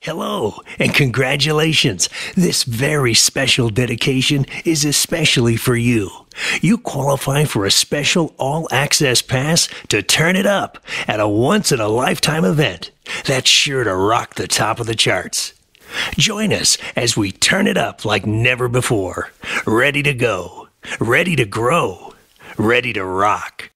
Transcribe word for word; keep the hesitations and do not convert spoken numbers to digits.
Hello and congratulations. This very special dedication is especially for you. You qualify for a special all-access pass to turn it up at a once-in-a-lifetime event that's sure to rock the top of the charts. Join us as we turn it up like never before. Ready to go, ready to grow, ready to rock.